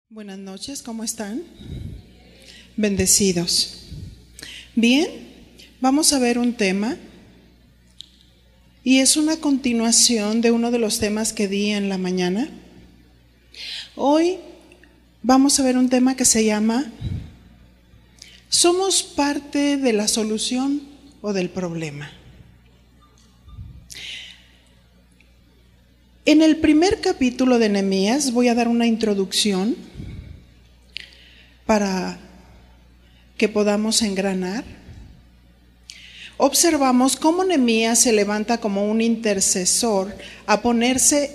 Buenas noches, ¿cómo están? Bendecidos. Bien, vamos a ver un tema y es una continuación de uno de los temas que di en la mañana. Hoy vamos a ver un tema que se llama ¿somos parte de la solución o del problema? En el primer capítulo de Nehemías voy a dar una introducción para que podamos engranar. Observamos cómo Nehemías se levanta como un intercesor a ponerse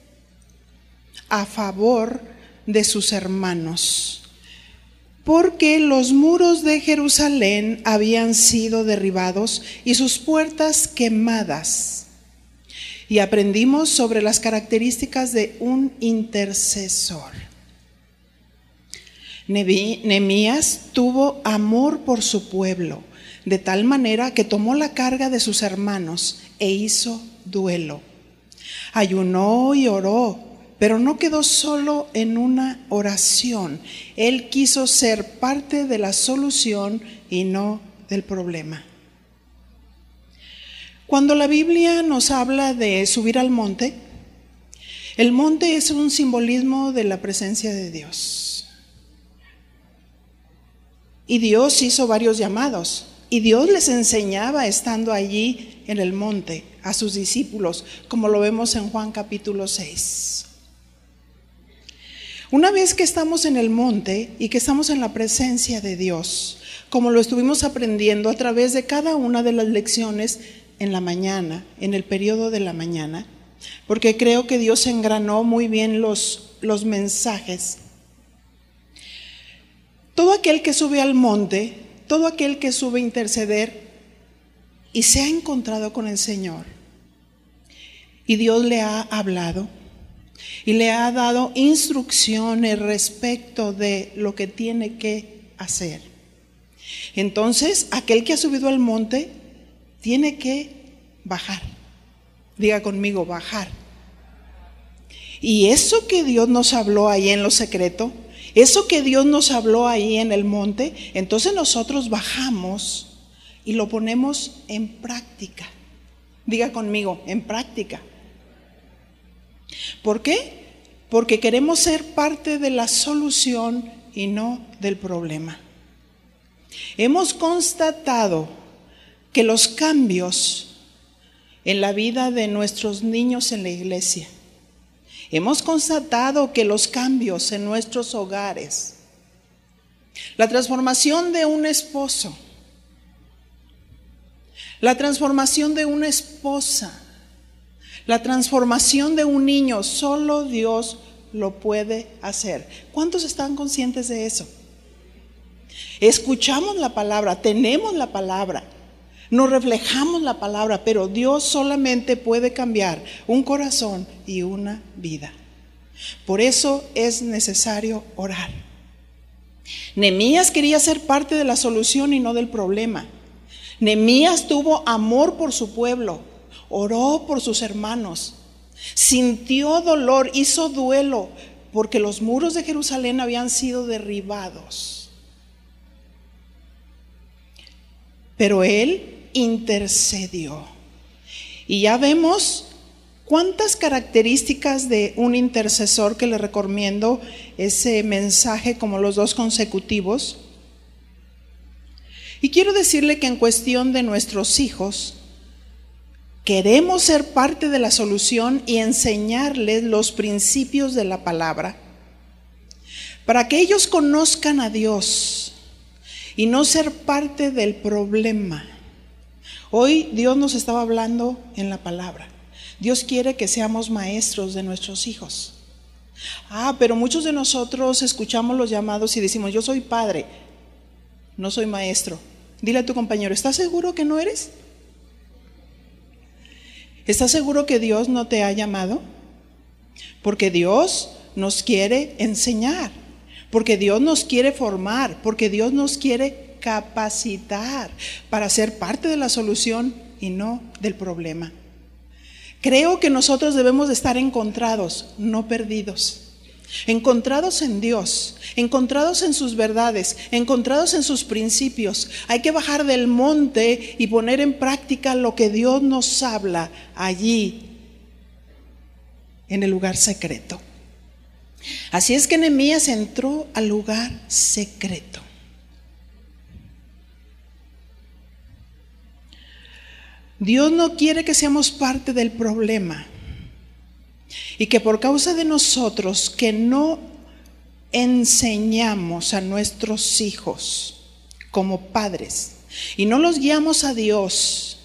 a favor de sus hermanos, porque los muros de Jerusalén habían sido derribados y sus puertas quemadas. Y aprendimos sobre las características de un intercesor. Nehemías tuvo amor por su pueblo, de tal manera que tomó la carga de sus hermanos e hizo duelo. Ayunó y oró, pero no quedó solo en una oración. Él quiso ser parte de la solución y no del problema. Cuando la Biblia nos habla de subir al monte, el monte es un simbolismo de la presencia de Dios. Y Dios hizo varios llamados, y Dios les enseñaba estando allí en el monte a sus discípulos, como lo vemos en Juan capítulo 6. Una vez que estamos en el monte y que estamos en la presencia de Dios, como lo estuvimos aprendiendo a través de cada una de las lecciones en la mañana, en el periodo de la mañana, porque creo que Dios engranó muy bien los mensajes. Todo aquel que sube al monte, todo aquel que sube a interceder y se ha encontrado con el Señor, y Dios le ha hablado y le ha dado instrucciones respecto de lo que tiene que hacer. Entonces, aquel que ha subido al monte tiene que bajar. Diga conmigo, bajar. Y eso que Dios nos habló ahí en lo secreto, eso que Dios nos habló ahí en el monte, entonces nosotros bajamos y lo ponemos en práctica. Diga conmigo, en práctica. ¿Por qué? Porque queremos ser parte de la solución y no del problema. Hemos constatado que los cambios en la vida de nuestros niños en la iglesia, hemos constatado que los cambios en nuestros hogares, la transformación de un esposo, la transformación de una esposa, la transformación de un niño, solo Dios lo puede hacer. ¿Cuántos están conscientes de eso? Escuchamos la palabra, tenemos la palabra, nos reflejamos la palabra, pero Dios solamente puede cambiar un corazón y una vida. Por eso es necesario orar. Nehemías quería ser parte de la solución y no del problema. Nehemías tuvo amor por su pueblo, oró por sus hermanos, sintió dolor, hizo duelo, porque los muros de Jerusalén habían sido derribados. Pero él intercedió. Y ya vemos cuántas características de un intercesor, que le recomiendo ese mensaje como los dos consecutivos. Y quiero decirle que en cuestión de nuestros hijos, queremos ser parte de la solución y enseñarles los principios de la palabra, para que ellos conozcan a Dios y no ser parte del problema. Hoy Dios nos estaba hablando en la palabra. Dios quiere que seamos maestros de nuestros hijos. Pero muchos de nosotros escuchamos los llamados y decimos, yo soy padre, no soy maestro. Dile a tu compañero, ¿estás seguro que no eres? ¿Estás seguro que Dios no te ha llamado? Porque Dios nos quiere enseñar, porque Dios nos quiere formar, porque Dios nos quiere capacitar para ser parte de la solución y no del problema. Creo que nosotros debemos de estar encontrados, no perdidos. encontrados en Dios, encontrados en sus verdades, encontrados en sus principios. Hay que bajar del monte y poner en práctica lo que Dios nos habla allí, en el lugar secreto. Así es que Nehemías entró al lugar secreto. Dios no quiere que seamos parte del problema y que por causa de nosotros que no enseñamos a nuestros hijos como padres y no los guiamos a Dios,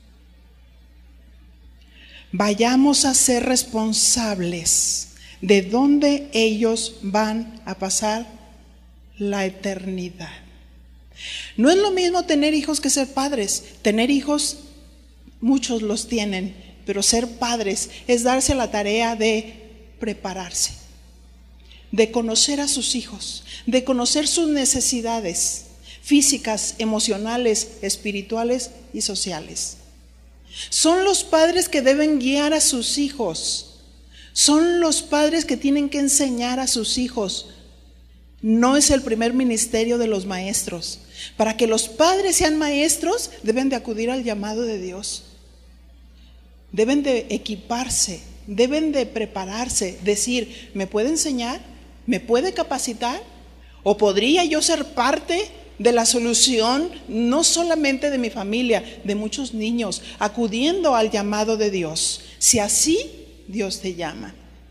vayamos a ser responsables de dónde ellos van a pasar la eternidad. No es lo mismo tener hijos que ser padres. Tener hijos, muchos los tienen, pero ser padres es darse la tarea de prepararse, de conocer a sus hijos, de conocer sus necesidades físicas, emocionales, espirituales y sociales. Son los padres que deben guiar a sus hijos. Son los padres que tienen que enseñar a sus hijos. No es el primer ministerio de los maestros. Para que los padres sean maestros, deben de acudir al llamado de Dios. Deben de equiparse, deben de prepararse, decir, ¿me puede enseñar? ¿Me puede capacitar? ¿O podría yo ser parte de la solución, no solamente de mi familia, de muchos niños, acudiendo al llamado de Dios? Si así Dios te llama.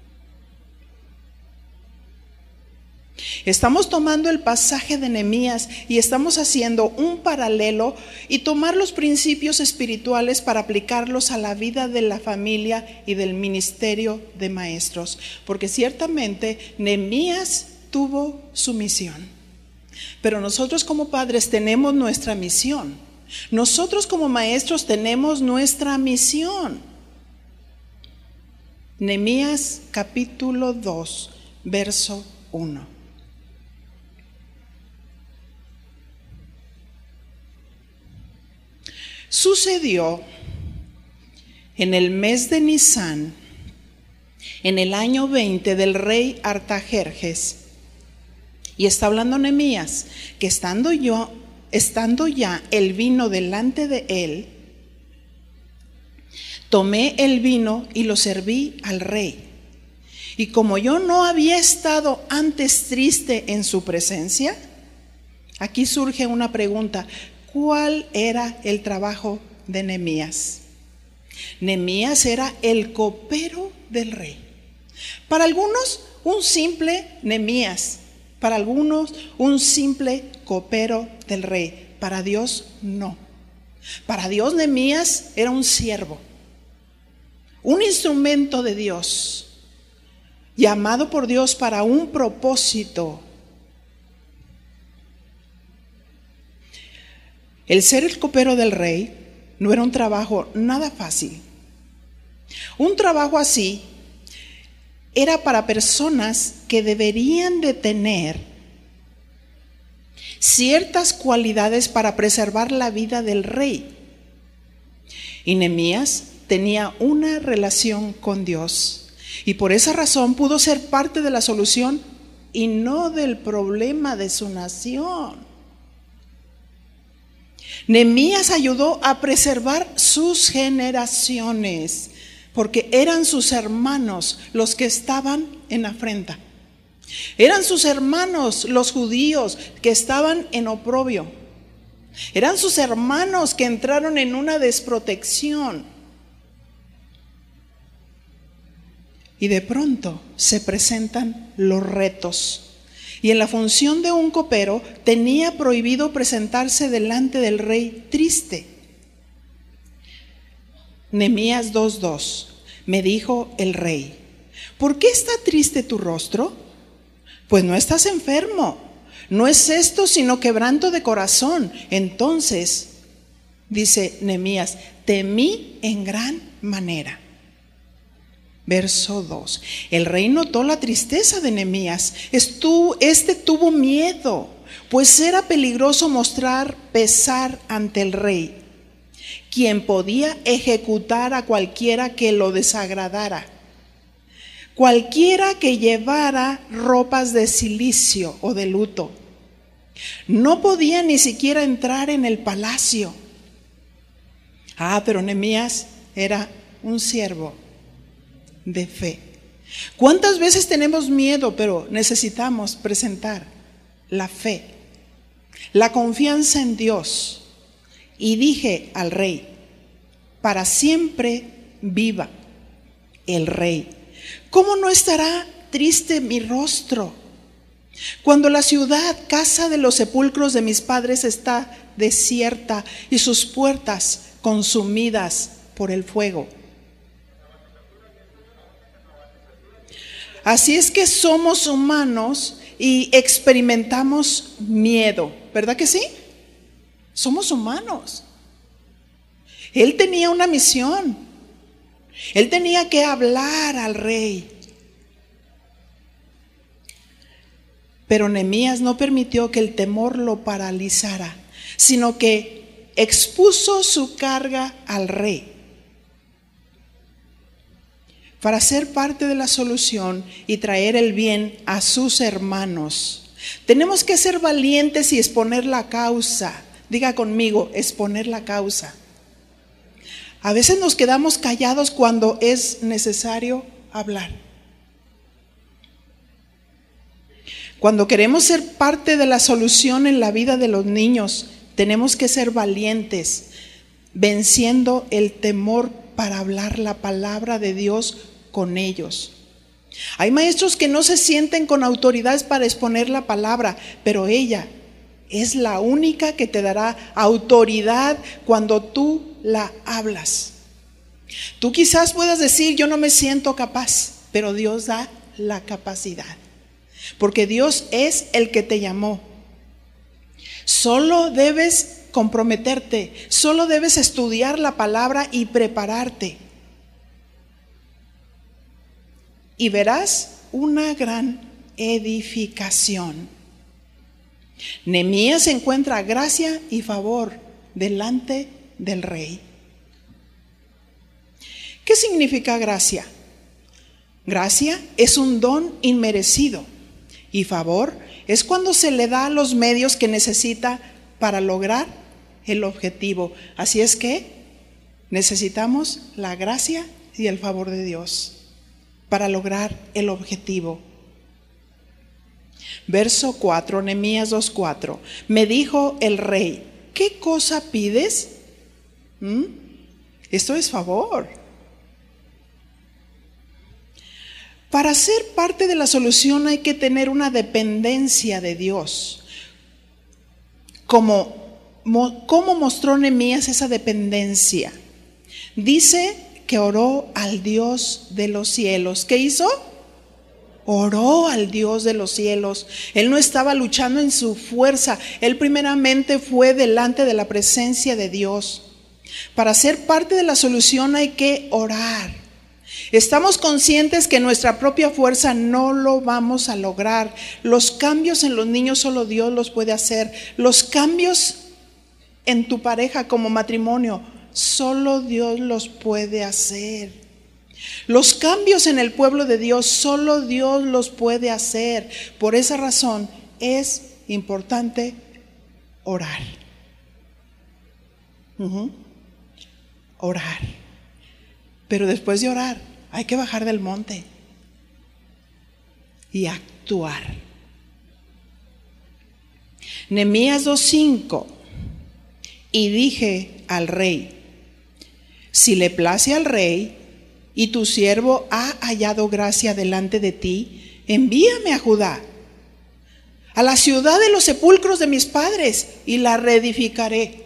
Estamos tomando el pasaje de Nehemías y estamos haciendo un paralelo y tomar los principios espirituales para aplicarlos a la vida de la familia y del ministerio de maestros. Porque ciertamente Nehemías tuvo su misión, pero nosotros como padres tenemos nuestra misión. Nosotros como maestros tenemos nuestra misión. Nehemías capítulo 2, verso 1. Sucedió en el mes de Nisán, en el año 20 del rey Artajerjes, y está hablando Nehemías, que estando ya el vino delante de él, tomé el vino y lo serví al rey. Y como yo no había estado antes triste en su presencia, aquí surge una pregunta: ¿cuál era el trabajo de Nehemías? Nehemías era el copero del rey. Para algunos, un simple Nehemías. Para algunos, un simple copero del rey. Para Dios, no. Para Dios, Nehemías era un siervo, un instrumento de Dios, llamado por Dios para un propósito. El ser el copero del rey no era un trabajo nada fácil. Un trabajo así era para personas que deberían de tener ciertas cualidades para preservar la vida del rey. Y Nehemías tenía una relación con Dios, y por esa razón pudo ser parte de la solución y no del problema de su nación. Nehemías ayudó a preservar sus generaciones, porque eran sus hermanos los que estaban en afrenta. Eran sus hermanos los judíos que estaban en oprobio. Eran sus hermanos que entraron en una desprotección. Y de pronto se presentan los retos. Y en la función de un copero tenía prohibido presentarse delante del rey triste. Nehemías 2:2. Me dijo el rey: ¿por qué está triste tu rostro? Pues no estás enfermo. No es esto sino quebranto de corazón. Entonces, dice Nehemías, temí en gran manera. Verso 2. El rey notó la tristeza de Nehemías. Este tuvo miedo, pues era peligroso mostrar pesar ante el rey, quien podía ejecutar a cualquiera que lo desagradara. cualquiera que llevara ropas de cilicio o de luto no podía ni siquiera entrar en el palacio. Pero Nehemías era un siervo de fe. ¿Cuántas veces tenemos miedo, pero necesitamos presentar la fe, la confianza en Dios? Y dije al rey: para siempre viva el rey. ¿Cómo no estará triste mi rostro cuando la ciudad, casa de los sepulcros de mis padres, está desierta y sus puertas consumidas por el fuego? Así es que somos humanos y experimentamos miedo, ¿verdad que sí? Somos humanos. Él tenía una misión. Él tenía que hablar al rey. Pero Nehemías no permitió que el temor lo paralizara, sino que expuso su carga al rey para ser parte de la solución y traer el bien a sus hermanos. Tenemos que ser valientes y exponer la causa. Diga conmigo, exponer la causa. A veces nos quedamos callados cuando es necesario hablar. Cuando queremos ser parte de la solución en la vida de los niños, tenemos que ser valientes, venciendo el temor para hablar la palabra de Dios con ellos. Hay maestros que no se sienten con autoridades para exponer la palabra, pero ella es la única que te dará autoridad cuando tú la hablas. Tú quizás puedas decir: yo no me siento capaz, pero Dios da la capacidad, porque Dios es el que te llamó. Solo debes comprometerte, solo debes estudiar la palabra y prepararte. Y verás una gran edificación. Nehemías encuentra gracia y favor delante del rey. ¿Qué significa gracia? Gracia es un don inmerecido y favor es cuando se le da los medios que necesita para lograr el objetivo. Así es que necesitamos la gracia y el favor de Dios para lograr el objetivo. Verso 4, Nehemías 2:4. Me dijo el rey: ¿qué cosa pides? Esto es favor. Para ser parte de la solución hay que tener una dependencia de Dios. ¿Cómo mostró Nehemías esa dependencia? Dice que oró al Dios de los cielos. ¿Qué hizo? Oró al Dios de los cielos. Él no estaba luchando en su fuerza. Él primeramente fue delante de la presencia de Dios. Para ser parte de la solución hay que orar. Estamos conscientes que nuestra propia fuerza no lo vamos a lograr. Los cambios en los niños solo Dios los puede hacer. Los cambios en tu pareja como matrimonio, solo Dios los puede hacer. Los cambios en el pueblo de Dios, solo Dios los puede hacer. Por esa razón es importante orar. Orar. Pero después de orar, hay que bajar del monte y actuar. Nehemías 2:5. Y dije al rey: si le place al rey y tu siervo ha hallado gracia delante de ti, envíame a Judá, a la ciudad de los sepulcros de mis padres, y la reedificaré.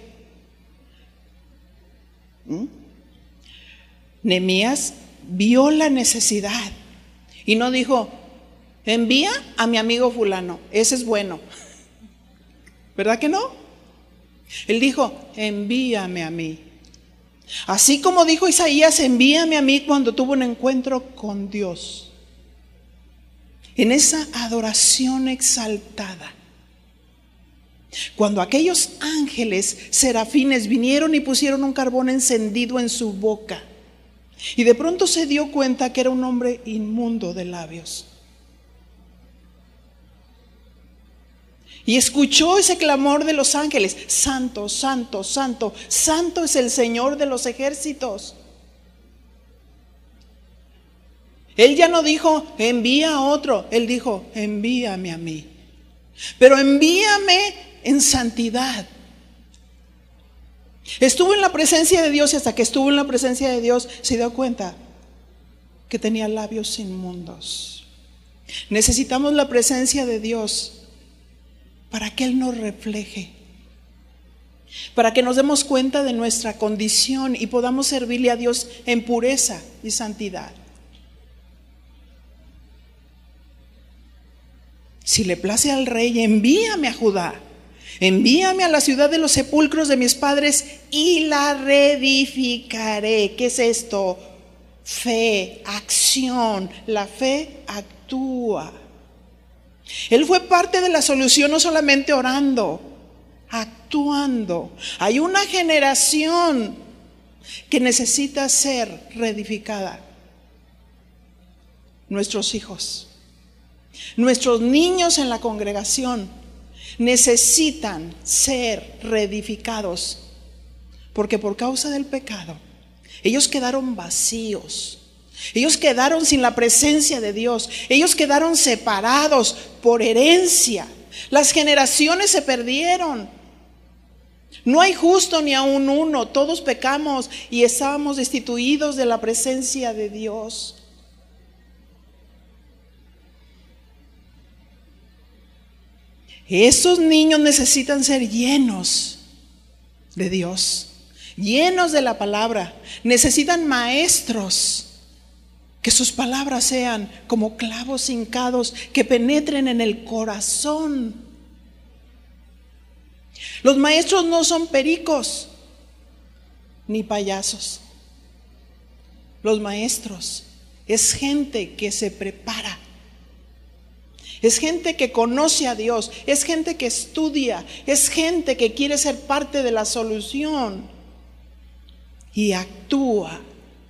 Nehemías vio la necesidad y no dijo: envía a mi amigo fulano, ese es bueno. ¿Verdad que no? Él dijo: envíame a mí. Así como dijo Isaías: envíame a mí, cuando tuvo un encuentro con Dios, en esa adoración exaltada. Cuando aquellos ángeles serafines vinieron y pusieron un carbón encendido en su boca, Y de pronto se dio cuenta que era un hombre inmundo de labios. Y escuchó ese clamor de los ángeles: santo, santo, santo, santo es el Señor de los ejércitos. Él ya no dijo: envía a otro. Él dijo: envíame a mí. Pero envíame en santidad. Estuvo en la presencia de Dios, y hasta que estuvo en la presencia de Dios se dio cuenta que tenía labios inmundos. Necesitamos la presencia de Dios para que Él nos refleje, para que nos demos cuenta de nuestra condición y podamos servirle a Dios en pureza y santidad. Si le place al rey, envíame a Judá, envíame a la ciudad de los sepulcros de mis padres y la reedificaré. ¿Qué es esto? Fe, acción. La fe actúa. Él fue parte de la solución, no solamente orando, actuando. Hay una generación que necesita ser reedificada. Nuestros hijos, nuestros niños en la congregación necesitan ser reedificados, porque por causa del pecado ellos quedaron vacíos. Ellos quedaron sin la presencia de Dios. Ellos quedaron separados por herencia. Las generaciones se perdieron. No hay justo ni aun uno. Todos pecamos y estábamos destituidos de la presencia de Dios. Esos niños necesitan ser llenos de Dios, llenos de la palabra. Necesitan maestros. Que sus palabras sean como clavos hincados que penetren en el corazón. Los maestros no son pericos ni payasos. Los maestros es gente que se prepara. Es gente que conoce a Dios. Es gente que estudia. Es gente que quiere ser parte de la solución y actúa.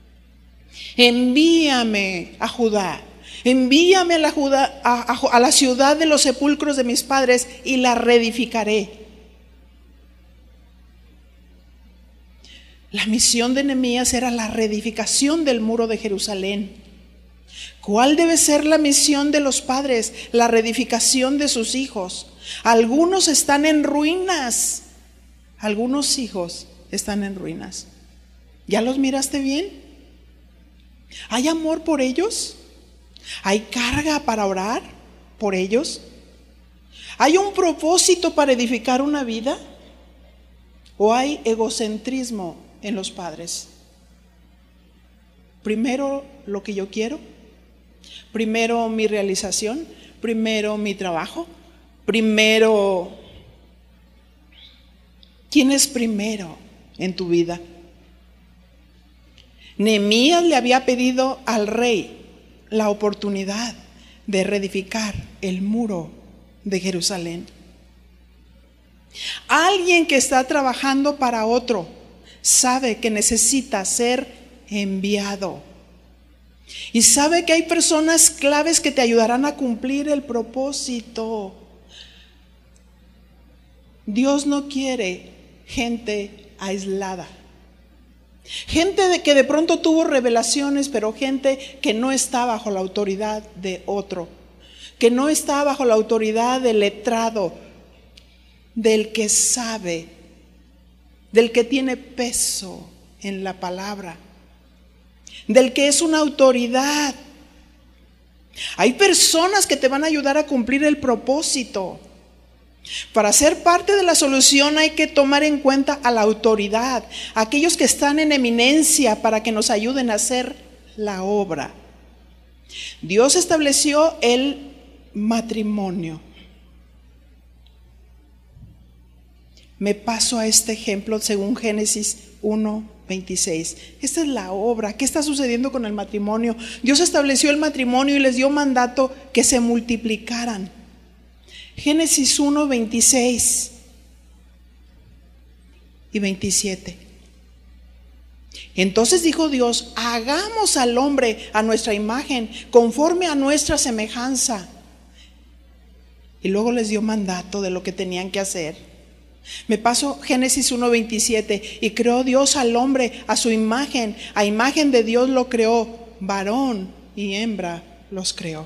Envíame a Judá, envíame a la ciudad de los sepulcros de mis padres y la reedificaré. La misión de Nehemías era la reedificación del muro de Jerusalén. ¿Cuál debe ser la misión de los padres? La reedificación de sus hijos. Algunos están en ruinas, algunos hijos están en ruinas. ¿Ya los miraste bien? ¿Hay amor por ellos? ¿Hay carga para orar por ellos? ¿Hay un propósito para edificar una vida? ¿O hay egocentrismo en los padres? Primero lo que yo quiero, primero mi realización, primero mi trabajo, primero. ¿Quién es primero en tu vida? Nehemías le había pedido al rey la oportunidad de reedificar el muro de Jerusalén. Alguien que está trabajando para otro sabe que necesita ser enviado. Y sabe que hay personas claves que te ayudarán a cumplir el propósito. Dios no quiere gente aislada. Gente que de pronto tuvo revelaciones, pero gente que no está bajo la autoridad de otro, que no está bajo la autoridad del letrado, del que sabe, del que tiene peso en la palabra, del que es una autoridad. Hay personas que te van a ayudar a cumplir el propósito. Para ser parte de la solución hay que tomar en cuenta a la autoridad, a aquellos que están en eminencia para que nos ayuden a hacer la obra. Dios estableció el matrimonio. Me paso a este ejemplo según Génesis 1:26. Esta es la obra. ¿Qué está sucediendo con el matrimonio? Dios estableció el matrimonio y les dio mandato que se multiplicaran. Génesis 1:26 y 27. Entonces dijo Dios: hagamos al hombre a nuestra imagen, conforme a nuestra semejanza. Y luego les dio mandato de lo que tenían que hacer. Me paso Génesis 1:27. Y creó Dios al hombre a su imagen, a imagen de Dios lo creó, varón y hembra los creó.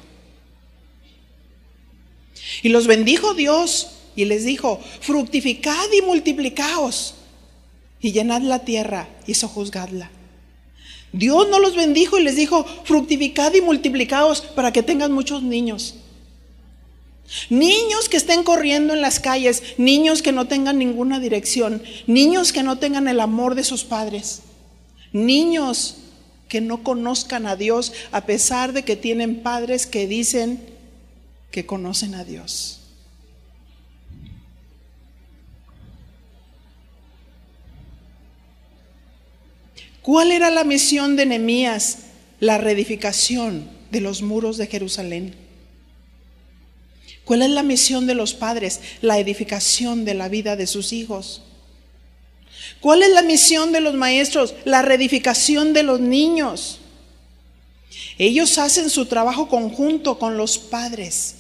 Y los bendijo Dios y les dijo: fructificad y multiplicaos y llenad la tierra y sojuzgadla. Dios no los bendijo y les dijo: fructificad y multiplicaos para que tengan muchos niños. Niños que estén corriendo en las calles, niños que no tengan ninguna dirección, niños que no tengan el amor de sus padres, niños que no conozcan a Dios a pesar de que tienen padres que dicen que conocen a Dios. ¿Cuál era la misión de Nehemías? La reedificación de los muros de Jerusalén. ¿Cuál es la misión de los padres? La edificación de la vida de sus hijos. ¿Cuál es la misión de los maestros? La reedificación de los niños. Ellos hacen su trabajo conjunto con los padres.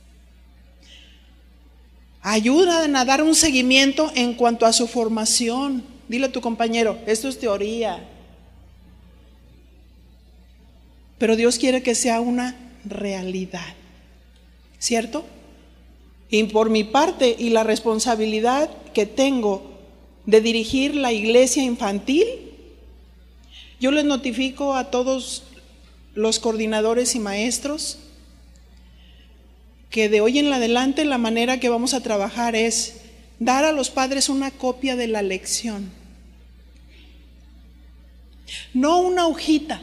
Ayudan a dar un seguimiento en cuanto a su formación. Dile a tu compañero: esto es teoría. Pero Dios quiere que sea una realidad. ¿Cierto? Y por mi parte y la responsabilidad que tengo de dirigir la iglesia infantil, yo les notifico a todos los coordinadores y maestros que de hoy en adelante la manera que vamos a trabajar es dar a los padres una copia de la lección. No una hojita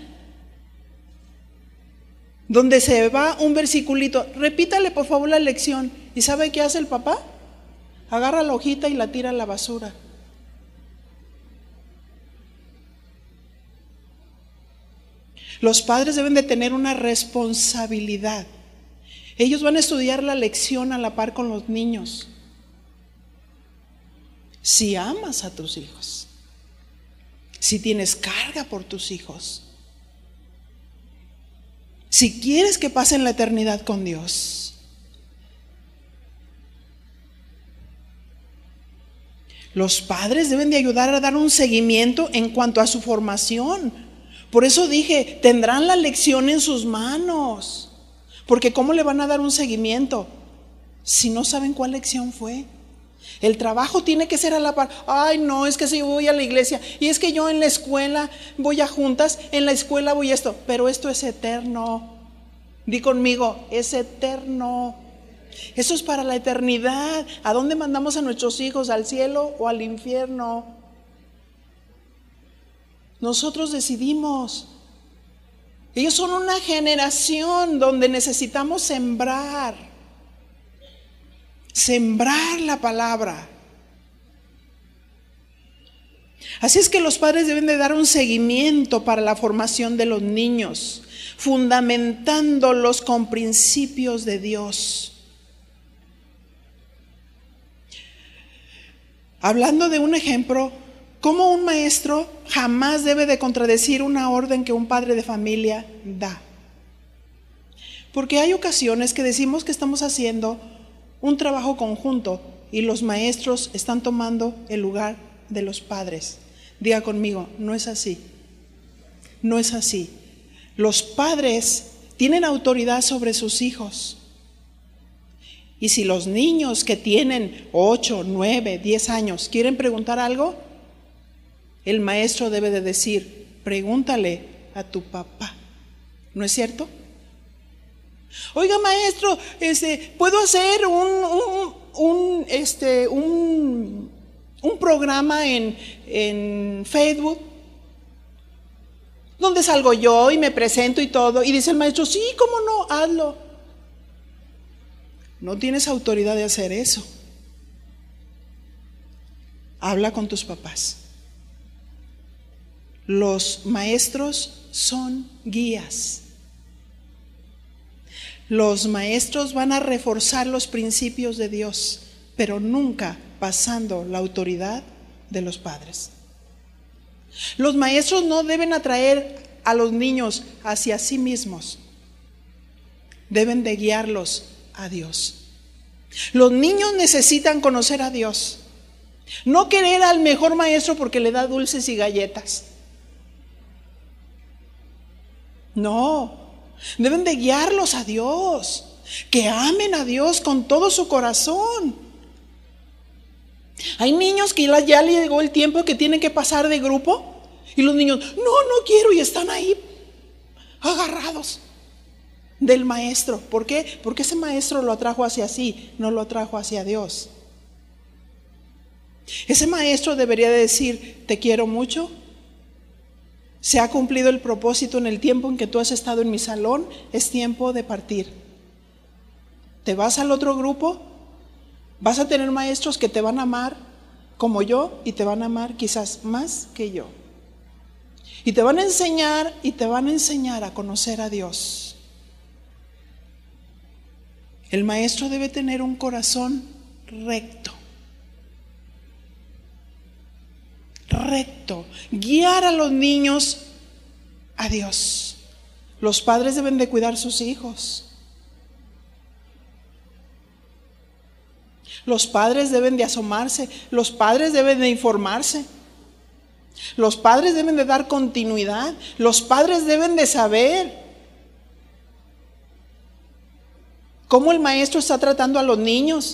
donde se va un versiculito: repítale por favor la lección. ¿Y sabe qué hace el papá? Agarra la hojita y la tira a la basura. Los padres deben de tener una responsabilidad. Ellos van a estudiar la lección a la par con los niños. Si amas a tus hijos, si tienes carga por tus hijos, si quieres que pasen la eternidad con Dios. Los padres deben de ayudar a dar un seguimiento en cuanto a su formación. Por eso dije, tendrán la lección en sus manos. Porque ¿cómo le van a dar un seguimiento si no saben cuál lección fue? El trabajo tiene que ser a la par. Ay, no, es que si yo voy a la iglesia, y es que yo en la escuela voy a juntas, en la escuela voy a esto, pero esto es eterno. Di conmigo: es eterno. Eso es para la eternidad. ¿A dónde mandamos a nuestros hijos? ¿Al cielo o al infierno? Nosotros decidimos. Ellos son una generación donde necesitamos sembrar la palabra. Así es que los padres deben de dar un seguimiento para la formación de los niños, fundamentándolos con principios de Dios. Hablando de un ejemplo, ¿cómo un maestro jamás debe de contradecir una orden que un padre de familia da? Porque hay ocasiones que decimos que estamos haciendo un trabajo conjunto y los maestros están tomando el lugar de los padres. Diga conmigo: no es así. No es así. Los padres tienen autoridad sobre sus hijos. Y si los niños que tienen 8, 9, 10 años quieren preguntar algo, el maestro debe de decir: pregúntale a tu papá. ¿No es cierto? Oiga, maestro, ¿puedo hacer un programa en Facebook donde salgo yo y me presento y todo? Y dice el maestro: sí, ¿cómo no? Hazlo. No tienes autoridad de hacer eso. Habla con tus papás. Los maestros son guías. Los maestros van a reforzar los principios de Dios, pero nunca pasando la autoridad de los padres. Los maestros no deben atraer a los niños hacia sí mismos. Deben de guiarlos a Dios. Los niños necesitan conocer a Dios. No querer al mejor maestro porque le da dulces y galletas. No, deben de guiarlos a Dios. Que amen a Dios con todo su corazón. Hay niños que ya le llegó el tiempo que tienen que pasar de grupo y los niños, no quiero, y están ahí agarrados del maestro. ¿Por qué? Porque ese maestro lo atrajo hacia sí, no lo atrajo hacia Dios. Ese maestro debería de decir, te quiero mucho, se ha cumplido el propósito en el tiempo en que tú has estado en mi salón, es tiempo de partir. ¿Te vas al otro grupo? Vas a tener maestros que te van a amar como yo y te van a amar quizás más que yo. Y te van a enseñar a conocer a Dios. El maestro debe tener un corazón recto. Recto. Guiar a los niños a Dios. Los padres deben de cuidar a sus hijos. Los padres deben de asomarse, los padres deben de informarse, los padres deben de dar continuidad, los padres deben de saber cómo el maestro está tratando a los niños.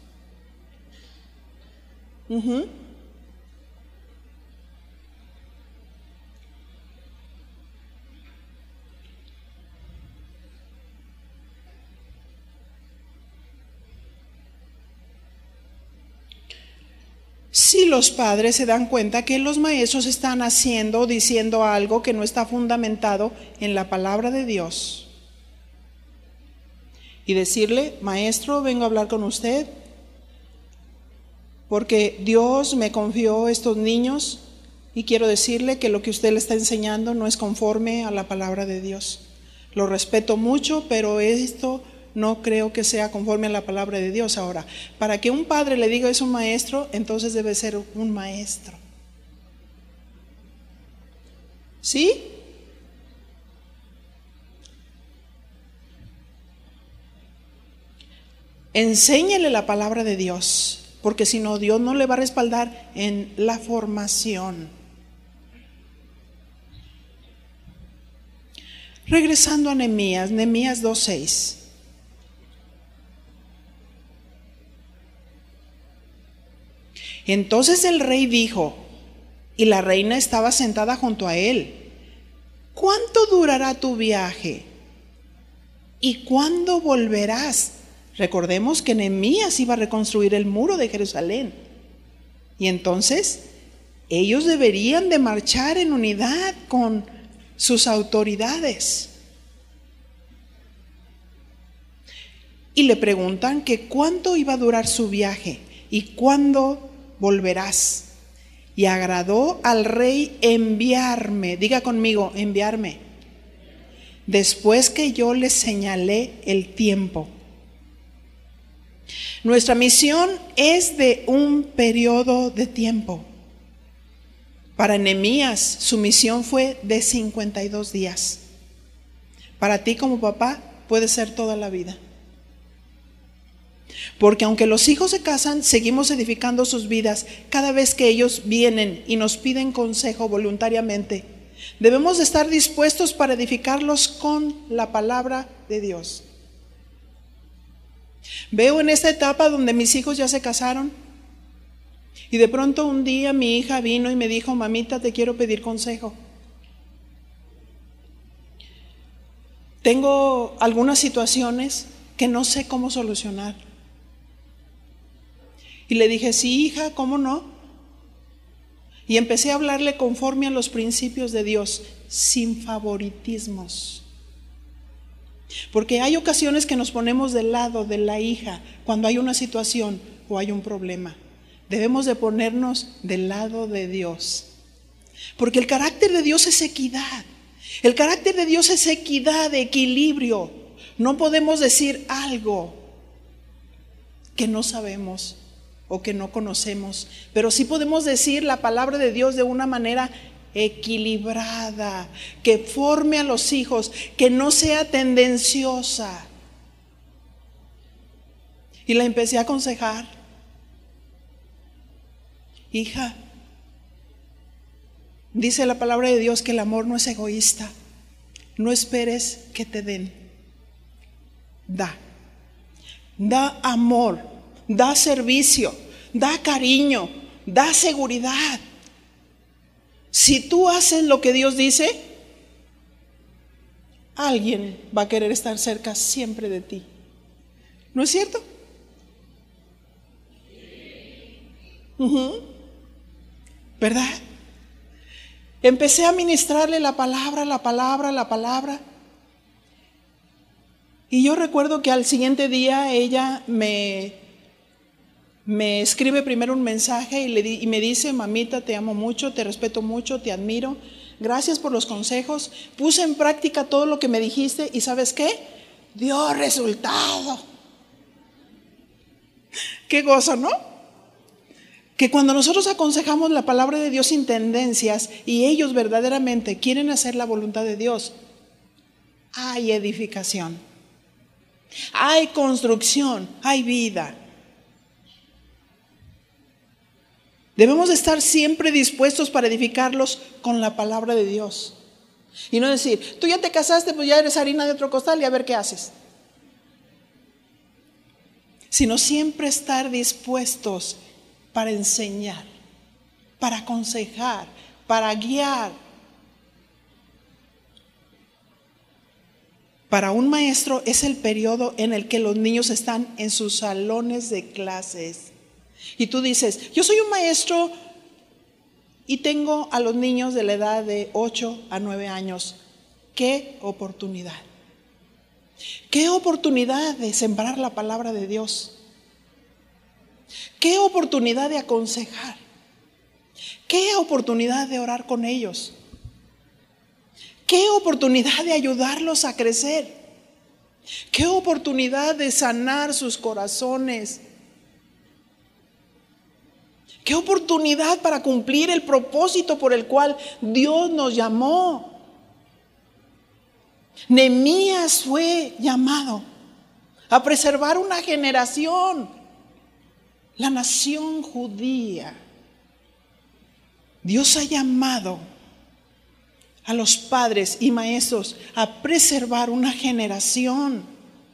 Si los padres se dan cuenta que los maestros están haciendo o diciendo algo que no está fundamentado en la palabra de Dios, y decirle, maestro, vengo a hablar con usted porque Dios me confió estos niños y quiero decirle que lo que usted le está enseñando no es conforme a la palabra de Dios. Lo respeto mucho, pero esto no creo que sea conforme a la palabra de Dios. Ahora, para que un padre le diga es un maestro, entonces debe ser un maestro. ¿Sí? Enséñele la palabra de Dios, porque si no, Dios no le va a respaldar en la formación. Regresando a Nehemías 2:6. Entonces el rey dijo, y la reina estaba sentada junto a él, ¿cuánto durará tu viaje? ¿Y cuándo volverás? Recordemos que Nehemías iba a reconstruir el muro de Jerusalén. Y entonces ellos deberían de marchar en unidad con sus autoridades. Y le preguntan que cuánto iba a durar su viaje y cuándo volverás. Y agradó al rey enviarme, diga conmigo, enviarme, después que yo les señalé el tiempo. Nuestra misión es de un periodo de tiempo. Para Nehemías, su misión fue de 52 días. Para ti como papá puede ser toda la vida. Porque aunque los hijos se casan, seguimos edificando sus vidas cada vez que ellos vienen y nos piden consejo voluntariamente. Debemos de estar dispuestos para edificarlos con la palabra de Dios. Veo en esta etapa donde mis hijos ya se casaron y de pronto un día mi hija vino y me dijo, mamita, te quiero pedir consejo. Tengo algunas situaciones que no sé cómo solucionar. Y le dije, sí, hija, ¿cómo no? Y empecé a hablarle conforme a los principios de Dios, sin favoritismos. Porque hay ocasiones que nos ponemos del lado de la hija cuando hay una situación o hay un problema. Debemos de ponernos del lado de Dios. Porque el carácter de Dios es equidad. El carácter de Dios es equidad, equilibrio. No podemos decir algo que no sabemos o que no conocemos, pero sí podemos decir la palabra de Dios de una manera equilibrada, que forme a los hijos, que no sea tendenciosa. Y la empecé a aconsejar. Hija, dice la palabra de Dios que el amor no es egoísta. No esperes que te den. Da amor, da servicio, da cariño, da seguridad. Si tú haces lo que Dios dice, alguien va a querer estar cerca siempre de ti. ¿No es cierto? ¿Verdad? Empecé a ministrarle la palabra. Y yo recuerdo que al siguiente día ella me escribe primero un mensaje y me dice: mamita, te amo mucho, te respeto mucho, te admiro. Gracias por los consejos. Puse en práctica todo lo que me dijiste y ¿sabes qué? Dio resultado. Qué gozo, ¿no? Que cuando nosotros aconsejamos la palabra de Dios sin tendencias y ellos verdaderamente quieren hacer la voluntad de Dios, hay edificación, hay construcción, hay vida. Debemos estar siempre dispuestos para edificarlos con la palabra de Dios. Y no decir: tú ya te casaste, pues ya eres harina de otro costal y a ver qué haces. Sino siempre estar dispuestos para enseñar, para aconsejar, para guiar. Para un maestro es el periodo en el que los niños están en sus salones de clases. Y tú dices: yo soy un maestro y tengo a los niños de la edad de 8 a 9 años. ¡Qué oportunidad! ¡Qué oportunidad de sembrar la palabra de Dios! ¡Qué oportunidad de aconsejar! ¡Qué oportunidad de orar con ellos! ¡Qué oportunidad de ayudarlos a crecer! ¡Qué oportunidad de sanar sus corazones! ¡Qué oportunidad para cumplir el propósito por el cual Dios nos llamó! Nehemías fue llamado a preservar una generación, la nación judía. Dios ha llamado a los padres y maestros a preservar una generación.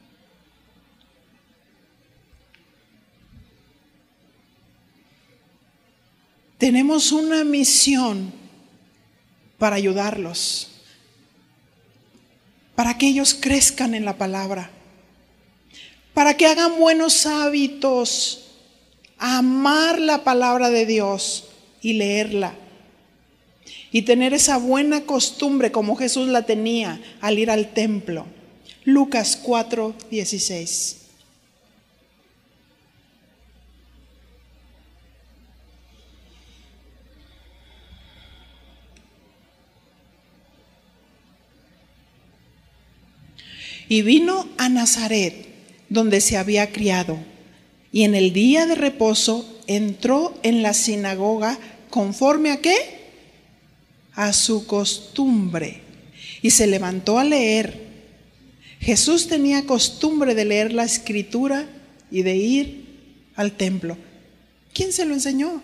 Tenemos una misión para ayudarlos, para que ellos crezcan en la palabra, para que hagan buenos hábitos, amar la palabra de Dios y leerla, y tener esa buena costumbre como Jesús la tenía al ir al templo. Lucas 4:16. Y vino a Nazaret, donde se había criado, y en el día de reposo entró en la sinagoga conforme a ¿qué? A su costumbre, y se levantó a leer. Jesús tenía costumbre de leer la escritura y de ir al templo. ¿Quién se lo enseñó?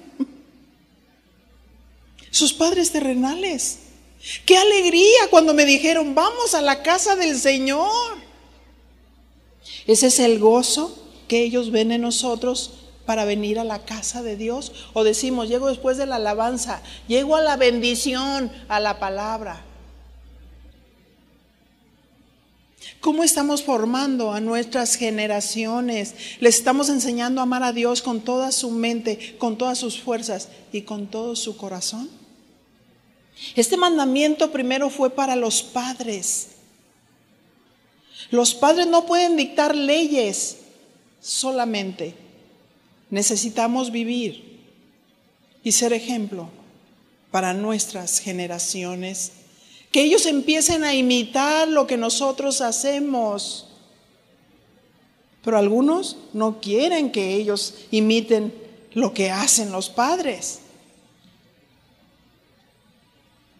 Sus padres terrenales. ¡Qué alegría cuando me dijeron: vamos a la casa del Señor! Ese es el gozo que ellos ven en nosotros para venir a la casa de Dios. O decimos: llego después de la alabanza, llego a la bendición, a la palabra. ¿Cómo estamos formando a nuestras generaciones? ¿Les estamos enseñando a amar a Dios con toda su mente, con todas sus fuerzas y con todo su corazón? Este mandamiento primero fue para los padres. Los padres no pueden dictar leyes solamente. Necesitamos vivir y ser ejemplo para nuestras generaciones. Que ellos empiecen a imitar lo que nosotros hacemos. Pero algunos no quieren que ellos imiten lo que hacen los padres.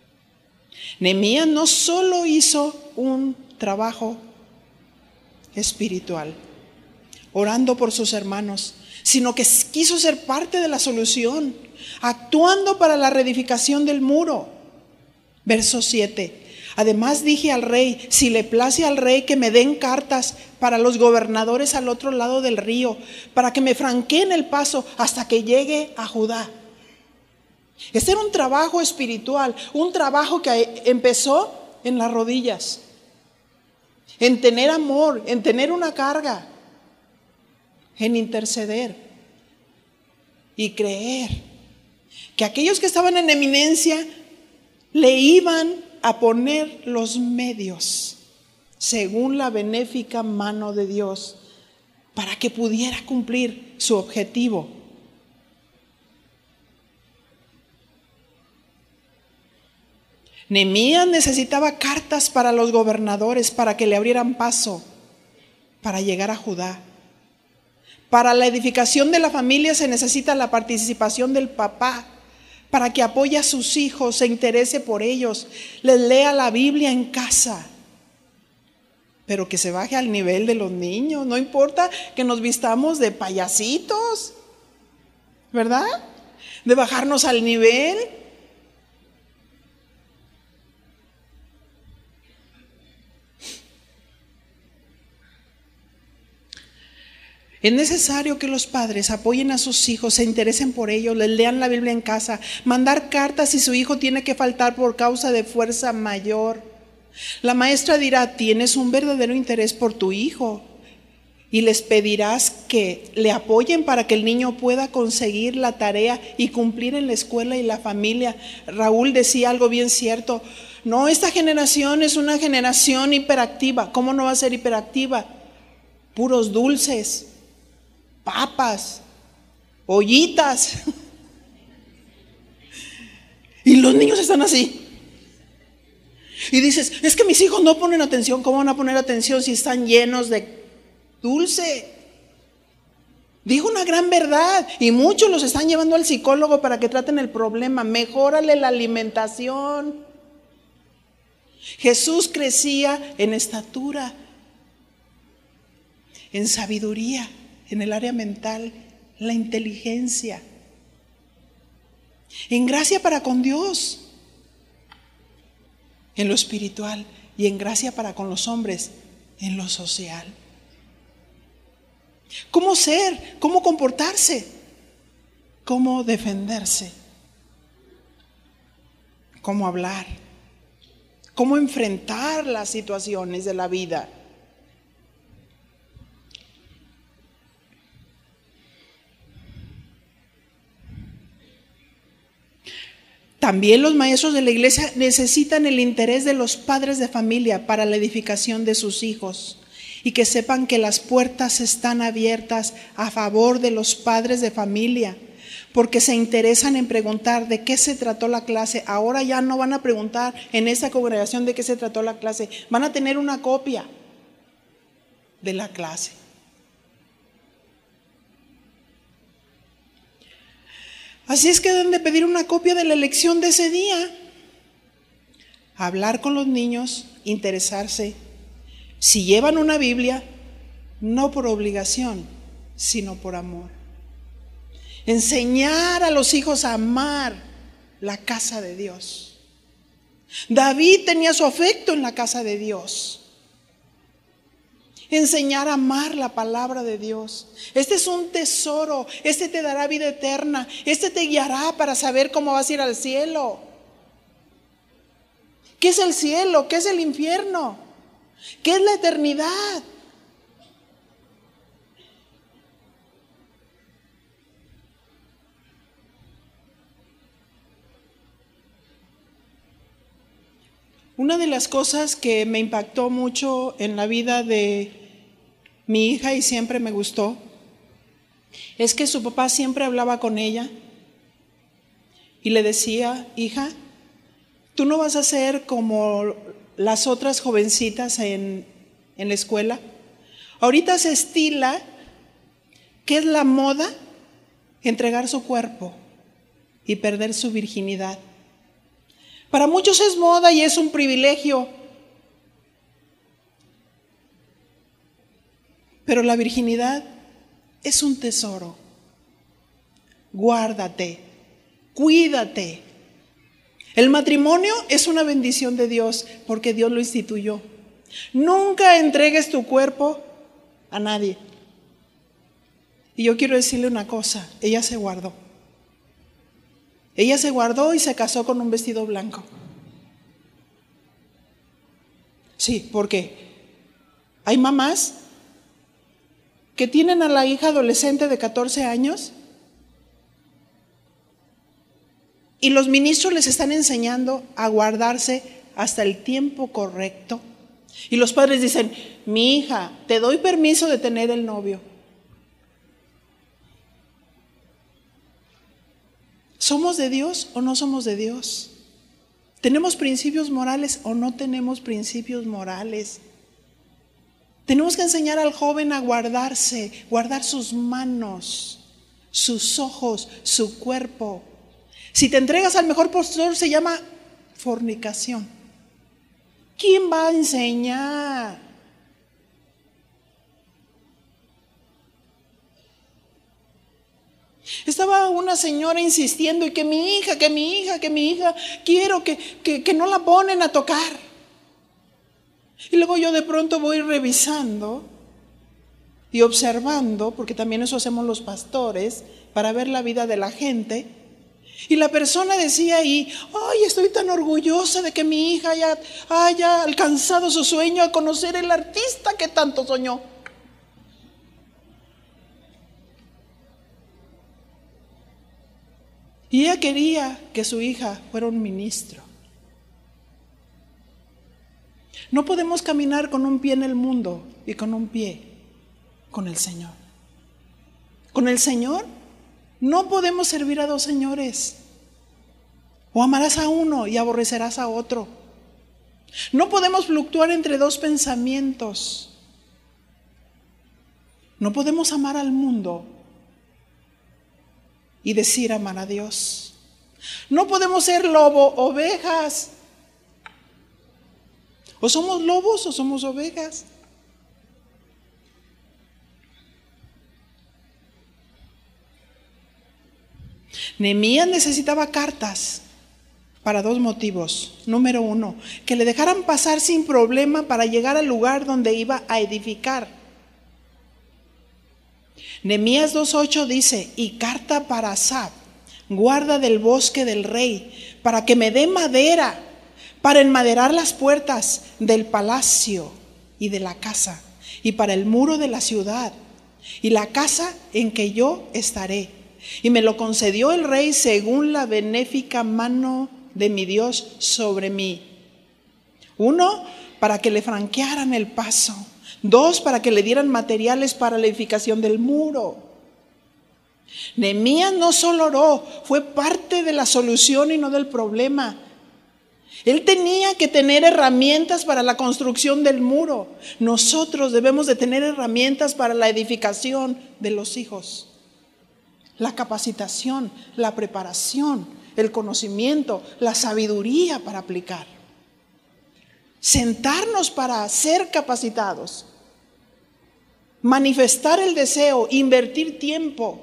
Nehemías no solo hizo un trabajo espiritual, orando por sus hermanos, sino que quiso ser parte de la solución, actuando para la reedificación del muro. Verso 7. Además dije al rey, si le place al rey que me den cartas para los gobernadores al otro lado del río, para que me franqueen el paso hasta que llegue a Judá. Este era un trabajo espiritual, un trabajo que empezó en las rodillas, en tener amor, en tener una carga, en interceder y creer que aquellos que estaban en eminencia le iban a poner los medios según la benéfica mano de Dios para que pudiera cumplir su objetivo. Nehemías necesitaba cartas para los gobernadores para que le abrieran paso para llegar a Judá. Para la edificación de la familia se necesita la participación del papá para que apoye a sus hijos, se interese por ellos, les lea la Biblia en casa, pero que se baje al nivel de los niños. No importa que nos vistamos de payasitos, ¿verdad? De bajarnos al nivel. Es necesario que los padres apoyen a sus hijos, se interesen por ellos, les lean la Biblia en casa, mandar cartas si su hijo tiene que faltar por causa de fuerza mayor. La maestra dirá, tienes un verdadero interés por tu hijo, y les pedirás que le apoyen para que el niño pueda conseguir la tarea y cumplir en la escuela y la familia. Raúl decía algo bien cierto, no, esta generación es una generación hiperactiva. ¿Cómo no va a ser hiperactiva? Puros dulces, papas, ollitas. Y los niños están así. Y dices, es que mis hijos no ponen atención. ¿Cómo van a poner atención si están llenos de dulce? Dijo una gran verdad. Y muchos los están llevando al psicólogo para que traten el problema. Mejórale la alimentación. Jesús crecía en estatura, en sabiduría, en el área mental, la inteligencia, en gracia para con Dios, en lo espiritual, y en gracia para con los hombres, en lo social. ¿Cómo ser? ¿Cómo comportarse? ¿Cómo defenderse? ¿Cómo hablar? ¿Cómo enfrentar las situaciones de la vida? También los maestros de la iglesia necesitan el interés de los padres de familia para la edificación de sus hijos, y que sepan que las puertas están abiertas a favor de los padres de familia, porque se interesan en preguntar de qué se trató la clase. Ahora ya no van a preguntar en esta congregación de qué se trató la clase, van a tener una copia de la clase. Así es que deben de pedir una copia de la lección de ese día. Hablar con los niños, interesarse. Si llevan una Biblia, no por obligación, sino por amor. Enseñar a los hijos a amar la casa de Dios. David tenía su afecto en la casa de Dios. Enseñar a amar la palabra de Dios. Este es un tesoro. Este te dará vida eterna. Este te guiará para saber cómo vas a ir al cielo. ¿Qué es el cielo? ¿Qué es el infierno? ¿Qué es la eternidad? Una de las cosas que me impactó mucho en la vida de mi hija y siempre me gustó es que su papá siempre hablaba con ella y le decía, hija, tú no vas a ser como las otras jovencitas en la escuela. Ahorita se estila, ¿qué es la moda? Entregar su cuerpo y perder su virginidad. Para muchos es moda y es un privilegio. Pero la virginidad es un tesoro. Guárdate, cuídate. El matrimonio es una bendición de Dios porque Dios lo instituyó. Nunca entregues tu cuerpo a nadie. Y yo quiero decirle una cosa, ella se guardó. Ella se guardó y se casó con un vestido blanco. Sí, porque hay mamás que tienen a la hija adolescente de 14 años y los ministros les están enseñando a guardarse hasta el tiempo correcto. Y los padres dicen, mi hija, te doy permiso de tener el novio. ¿Somos de Dios o no somos de Dios? ¿Tenemos principios morales o no tenemos principios morales? Tenemos que enseñar al joven a guardarse, guardar sus manos, sus ojos, su cuerpo. Si te entregas al mejor postor se llama fornicación. ¿Quién va a enseñar? Estaba una señora insistiendo y que mi hija, quiero que no la ponen a tocar. Y luego yo de pronto voy revisando y observando, porque también eso hacemos los pastores, para ver la vida de la gente. Y la persona decía ahí, ay, estoy tan orgullosa de que mi hija haya alcanzado su sueño a conocer el artista que tanto soñó. Y ella quería que su hija fuera un ministro. No podemos caminar con un pie en el mundo y con un pie con el Señor. Con el Señor no podemos servir a dos señores. O amarás a uno y aborrecerás a otro. No podemos fluctuar entre dos pensamientos. No podemos amar al mundo y decir amar a Dios. No podemos ser lobo, ovejas. O somos lobos o somos ovejas. Nehemías necesitaba cartas para dos motivos. Número 1, que le dejaran pasar sin problema para llegar al lugar donde iba a edificar. Nehemías 2:8 dice, y carta para Asaf, guarda del bosque del rey, para que me dé madera para enmaderar las puertas del palacio y de la casa, y para el muro de la ciudad, y la casa en que yo estaré. Y me lo concedió el rey según la benéfica mano de mi Dios sobre mí. 1, para que le franquearan el paso. 2, para que le dieran materiales para la edificación del muro. Nehemías no solo oró, fue parte de la solución y no del problema. Él tenía que tener herramientas para la construcción del muro. Nosotros debemos de tener herramientas para la edificación de los hijos. La capacitación, la preparación, el conocimiento, la sabiduría para aplicar. Sentarnos para ser capacitados. Manifestar el deseo, invertir tiempo.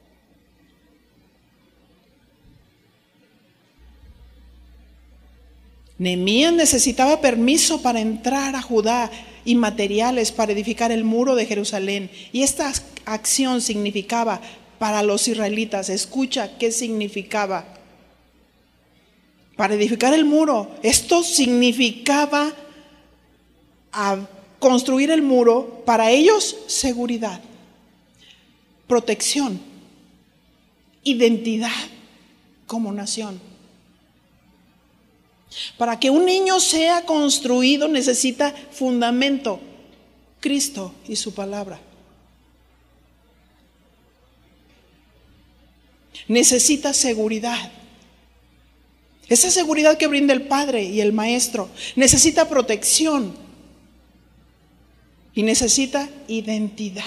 Nehemías necesitaba permiso para entrar a Judá y materiales para edificar el muro de Jerusalén. Y esta acción significaba para los israelitas, escucha qué significaba. Para edificar el muro, esto significaba construir el muro, para ellos seguridad, protección, identidad como nación. Para que un niño sea construido necesita fundamento, Cristo y su palabra. Necesita seguridad. Esa seguridad que brinda el Padre y el Maestro. Necesita protección. Y necesita identidad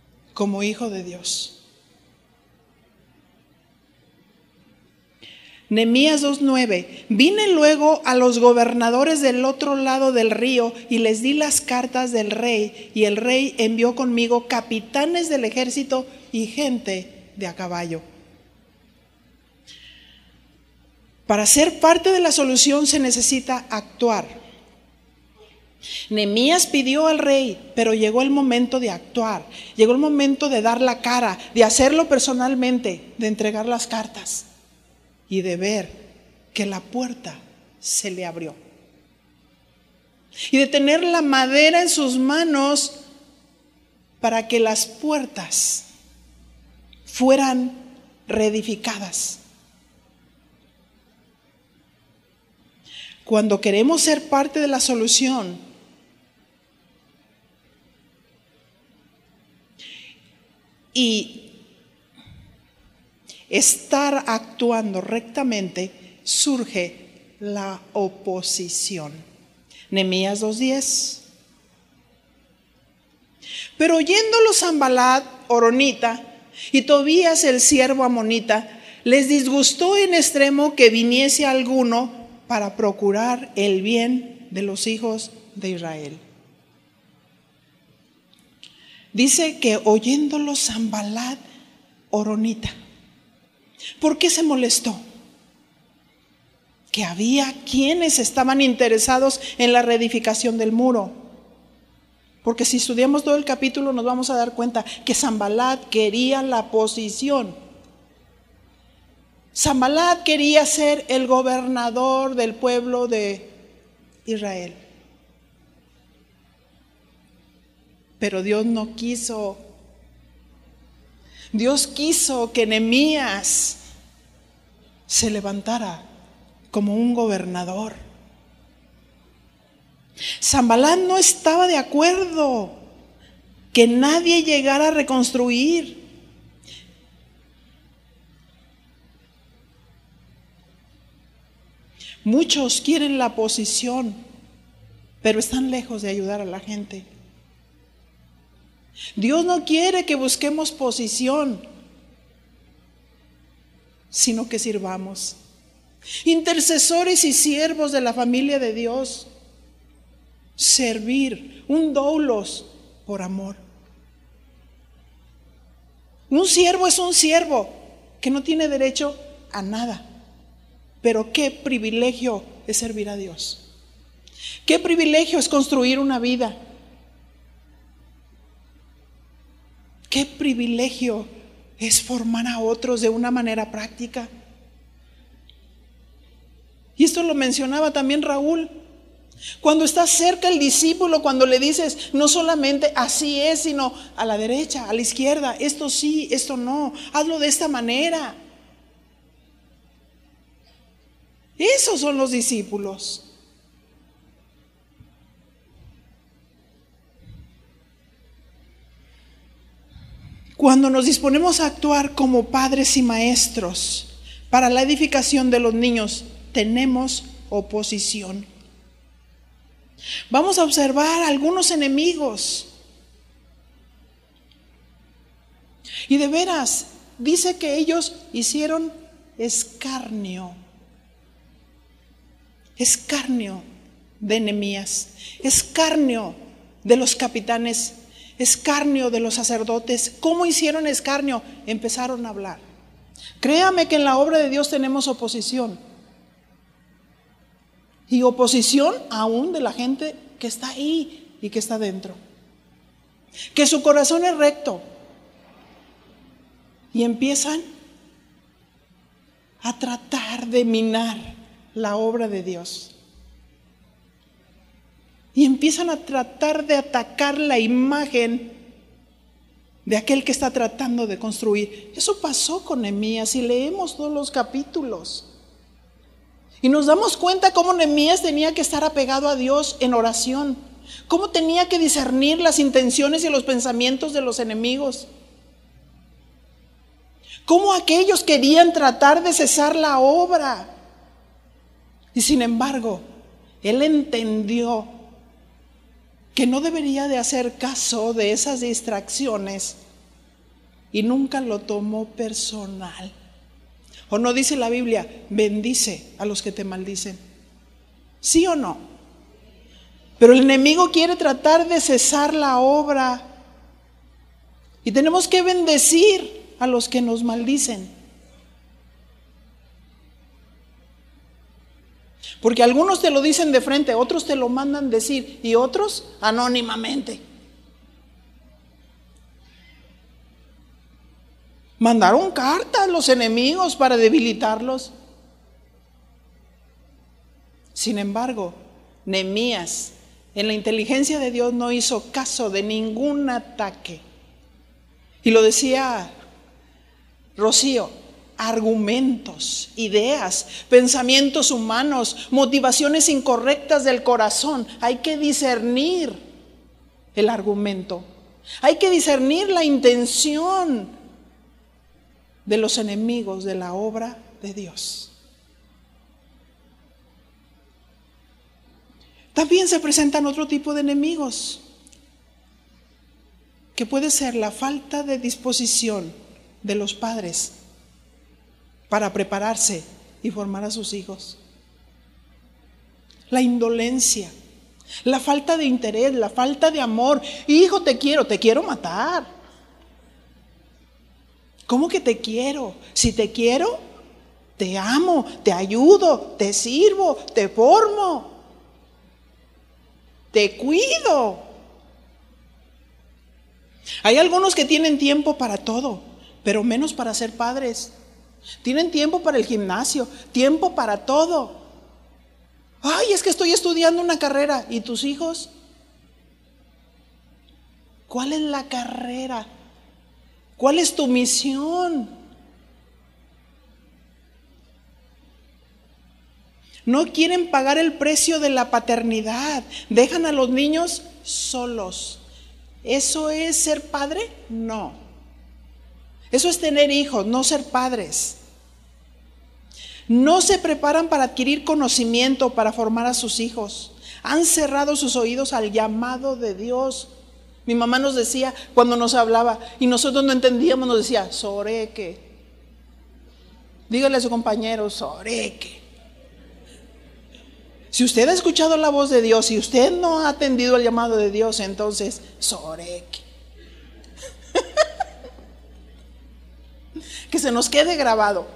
como hijo de Dios. Nehemías 2:9. Vine luego a los gobernadores del otro lado del río y les di las cartas del rey, y el rey envió conmigo capitanes del ejército y gente de a caballo. Para ser parte de la solución se necesita actuar. Nehemías pidió al rey, pero llegó el momento de actuar, llegó el momento de dar la cara, de hacerlo personalmente, de entregar las cartas y de ver que la puerta se le abrió. Y de tener la madera en sus manos para que las puertas fueran reedificadas. Cuando queremos ser parte de la solución, y estar actuando rectamente, surge la oposición. Nehemías 2:10. Pero oyéndolo Sanballat horonita y Tobías el siervo amonita, les disgustó en extremo que viniese alguno para procurar el bien de los hijos de Israel. Dice que oyéndolo Sanballat horonita. ¿Por qué se molestó? Que había quienes estaban interesados en la reedificación del muro. Porque si estudiamos todo el capítulo nos vamos a dar cuenta que Sanballat quería la posición. Sanballat quería ser el gobernador del pueblo de Israel. Pero Dios no quiso. Dios quiso que Nehemías se levantara como un gobernador. Sanballat no estaba de acuerdo que nadie llegara a reconstruir. Muchos quieren la posición, pero están lejos de ayudar a la gente. Dios no quiere que busquemos posición, sino que sirvamos. Intercesores y siervos de la familia de Dios. Servir, un doulos por amor. Un siervo es un siervo que no tiene derecho a nada. Pero qué privilegio es servir a Dios. Qué privilegio es construir una vida. Qué privilegio es formar a otros de una manera práctica. Y esto lo mencionaba también Raúl. Cuando está cerca el discípulo, cuando le dices no solamente así es, sino a la derecha, a la izquierda, esto sí, esto no, hazlo de esta manera. Esos son los discípulos. Cuando nos disponemos a actuar como padres y maestros para la edificación de los niños, tenemos oposición. Vamos a observar algunos enemigos. Y de veras, dice que ellos hicieron escarnio. Escarnio de Nehemías, escarnio de los capitanes, escarnio de los sacerdotes. ¿Cómo hicieron escarnio? Empezaron a hablar. Créame que en la obra de Dios tenemos oposición. Y oposición aún de la gente que está ahí y que está dentro. Que su corazón es recto. Y empiezan a tratar de minar la obra de Dios. Y empiezan a tratar de atacar la imagen de aquel que está tratando de construir. Eso pasó con Nehemías y leemos todos los capítulos. Y nos damos cuenta cómo Nehemías tenía que estar apegado a Dios en oración. Cómo tenía que discernir las intenciones y los pensamientos de los enemigos. Cómo aquellos querían tratar de cesar la obra. Y sin embargo, él entendió que no debería de hacer caso de esas distracciones y nunca lo tomó personal. ¿O no dice la Biblia, bendice a los que te maldicen? ¿Sí o no? Pero el enemigo quiere tratar de cesar la obra. Y tenemos que bendecir a los que nos maldicen. Porque algunos te lo dicen de frente, otros te lo mandan decir y otros anónimamente. Mandaron cartas los enemigos para debilitarlos. Sin embargo, Nehemías, en la inteligencia de Dios, no hizo caso de ningún ataque. Y lo decía Rocío, argumentos, ideas, pensamientos humanos, motivaciones incorrectas del corazón. Hay que discernir el argumento. Hay que discernir la intención de los enemigos de la obra de Dios. También se presentan otro tipo de enemigos, que puede ser la falta de disposición de los padres para prepararse y formar a sus hijos. La indolencia, la falta de interés, la falta de amor. Hijo, te quiero matar. ¿Cómo que te quiero? Si te quiero, te amo, te ayudo, te sirvo, te formo, te cuido. Hay algunos que tienen tiempo para todo, pero menos para ser padres. Tienen tiempo para el gimnasio, tiempo para todo. Ay, es que estoy estudiando una carrera. ¿Y tus hijos? ¿Cuál es la carrera? ¿Cuál es tu misión? No quieren pagar el precio de la paternidad. Dejan a los niños solos. ¿Eso es ser padre? No. Eso es tener hijos, no ser padres. No se preparan para adquirir conocimiento, para formar a sus hijos. Han cerrado sus oídos al llamado de Dios. Mi mamá nos decía, cuando nos hablaba, y nosotros no entendíamos, nos decía, soreque. Dígale a su compañero, soreque. Si usted ha escuchado la voz de Dios, si usted no ha atendido al llamado de Dios, entonces, soreque. Que se nos quede grabado.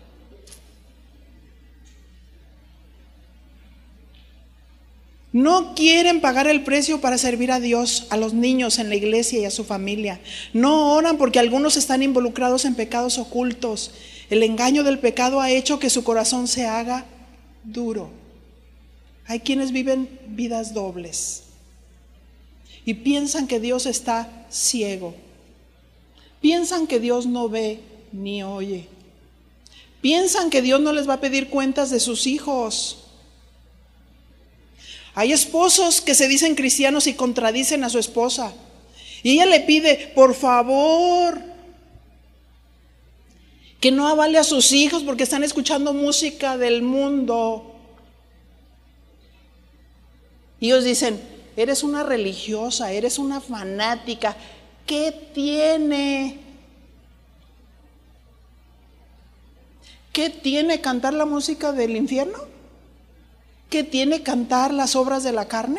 No quieren pagar el precio para servir a Dios, a los niños en la iglesia y a su familia. No oran porque algunos están involucrados en pecados ocultos. El engaño del pecado ha hecho que su corazón se haga duro. Hay quienes viven vidas dobles y piensan que Dios está ciego. Piensan que Dios no ve ni oye. Piensan que Dios no les va a pedir cuentas de sus hijos. Hay esposos que se dicen cristianos y contradicen a su esposa. Y ella le pide, por favor, que no avale a sus hijos porque están escuchando música del mundo. Y ellos dicen, eres una religiosa, eres una fanática. ¿Qué tiene? ¿Qué tiene cantar la música del infierno? ¿Qué tiene cantar las obras de la carne?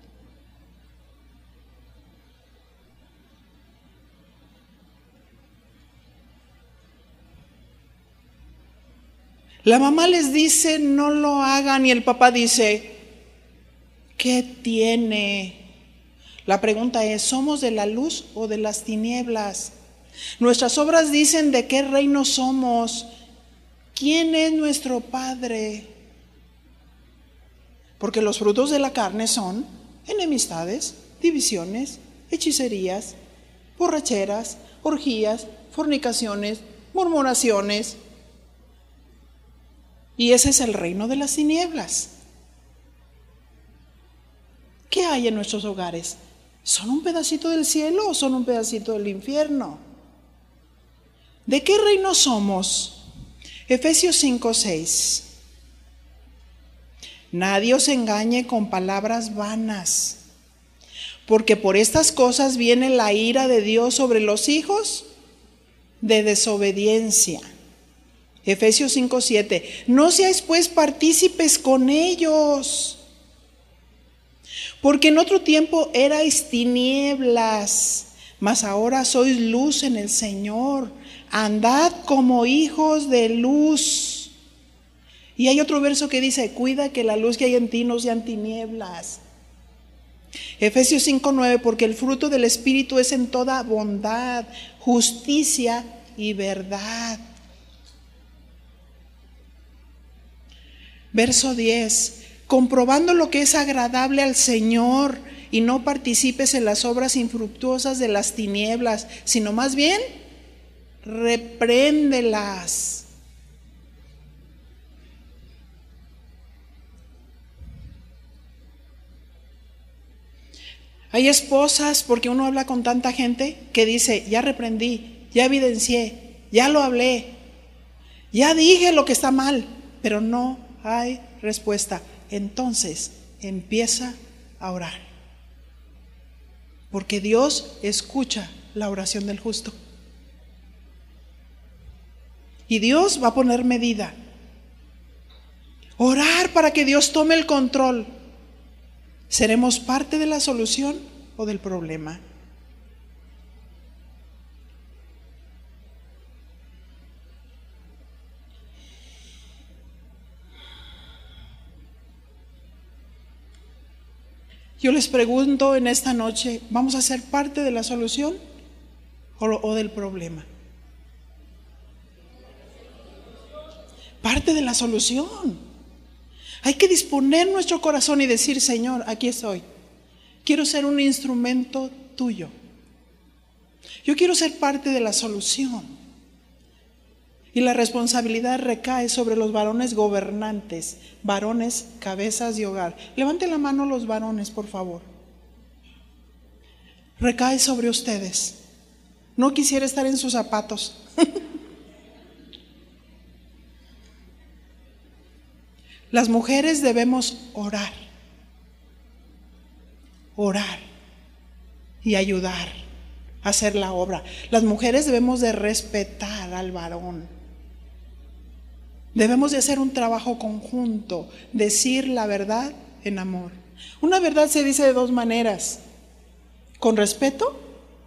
La mamá les dice, no lo hagan, y el papá dice, ¿qué tiene? La pregunta es, ¿somos de la luz o de las tinieblas? Nuestras obras dicen de qué reino somos. ¿Quién es nuestro Padre? Porque los frutos de la carne son enemistades, divisiones, hechicerías, borracheras, orgías, fornicaciones, murmuraciones. Y ese es el reino de las tinieblas. ¿Qué hay en nuestros hogares? ¿Son un pedacito del cielo o son un pedacito del infierno? ¿De qué reino somos? Efesios 5:6. Nadie os engañe con palabras vanas, porque por estas cosas viene la ira de Dios sobre los hijos de desobediencia. Efesios 5:7. No seáis pues partícipes con ellos, porque en otro tiempo erais tinieblas, mas ahora sois luz en el Señor. Andad como hijos de luz. Y hay otro verso que dice, cuida que la luz que hay en ti no sean tinieblas. Efesios 5:9, porque el fruto del Espíritu es en toda bondad, justicia y verdad. Verso 10, comprobando lo que es agradable al Señor, y no participes en las obras infructuosas de las tinieblas, sino más bien repréndelas. Hay esposas, porque uno habla con tanta gente, que dice, ya reprendí, ya evidencié, ya lo hablé, ya dije lo que está mal, pero no hay respuesta. Entonces empieza a orar, porque Dios escucha la oración del justo. Y Dios va a poner medida. Orar para que Dios tome el control. ¿Seremos parte de la solución o del problema? Yo les pregunto en esta noche, ¿vamos a ser parte de la solución o del problema? Parte de la solución. Hay que disponer nuestro corazón y decir, Señor, aquí estoy. Quiero ser un instrumento tuyo. Yo quiero ser parte de la solución. Y la responsabilidad recae sobre los varones gobernantes, varones cabezas de hogar. Levanten la mano los varones, por favor. Recae sobre ustedes. No quisiera estar en sus zapatos. Las mujeres debemos orar y ayudar a hacer la obra. Las mujeres debemos de respetar al varón. Debemos de hacer un trabajo conjunto, decir la verdad en amor. Una verdad se dice de dos maneras, con respeto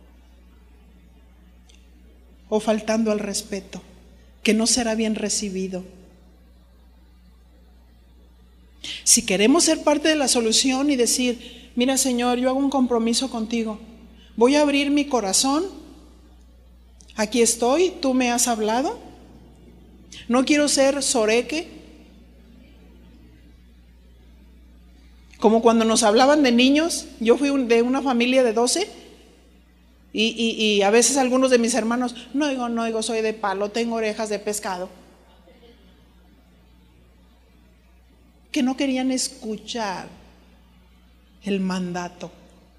o faltando al respeto, que no será bien recibido. Si queremos ser parte de la solución y decir, mira Señor, yo hago un compromiso contigo, voy a abrir mi corazón, aquí estoy, tú me has hablado, no quiero ser soreque, como cuando nos hablaban de niños. Yo fui de una familia de 12 y a veces algunos de mis hermanos, no oigo, soy de palo, tengo orejas de pescado. Que no querían escuchar el mandato.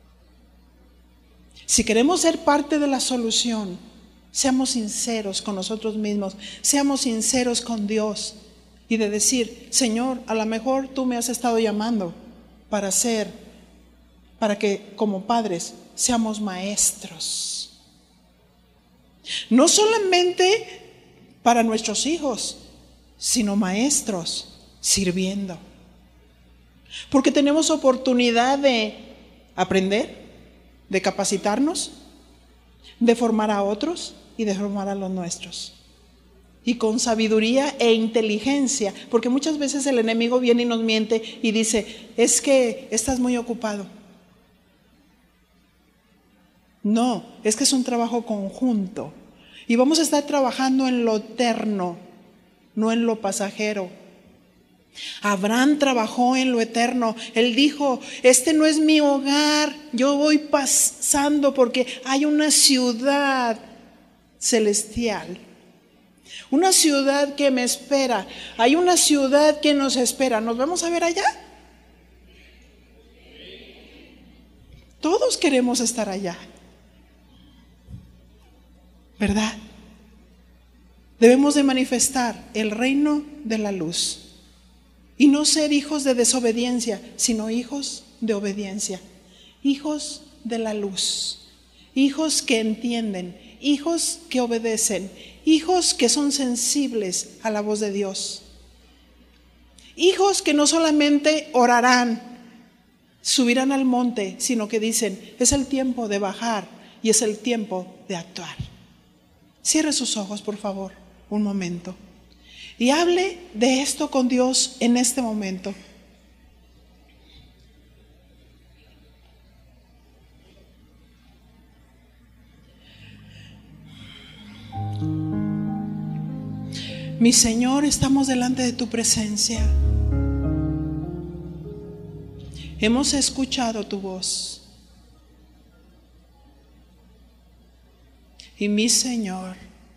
Si queremos ser parte de la solución, seamos sinceros con nosotros mismos, seamos sinceros con Dios y de decir, Señor, a lo mejor tú me has estado llamando para que como padres seamos maestros. No solamente para nuestros hijos, sino maestros. Sirviendo, porque tenemos oportunidad de aprender, de capacitarnos, de formar a otros y de formar a los nuestros, y con sabiduría e inteligencia, porque muchas veces el enemigo viene y nos miente y dice, es que estás muy ocupado. No, es que es un trabajo conjunto y vamos a estar trabajando en lo eterno, no en lo pasajero. Abraham trabajó en lo eterno. Él dijo, este no es mi hogar, yo voy pasando porque hay una ciudad celestial, una ciudad que me espera, hay una ciudad que nos espera. ¿Nos vamos a ver allá? Todos queremos estar allá, ¿verdad? Debemos de manifestar el reino de la luz. Y no ser hijos de desobediencia, sino hijos de obediencia. Hijos de la luz. Hijos que entienden. Hijos que obedecen. Hijos que son sensibles a la voz de Dios. Hijos que no solamente orarán, subirán al monte, sino que dicen, es el tiempo de bajar y es el tiempo de actuar. Cierre sus ojos, por favor, un momento. Y hable de esto con Dios en este momento. Mi Señor, estamos delante de tu presencia. Hemos escuchado tu voz. Y mi Señor,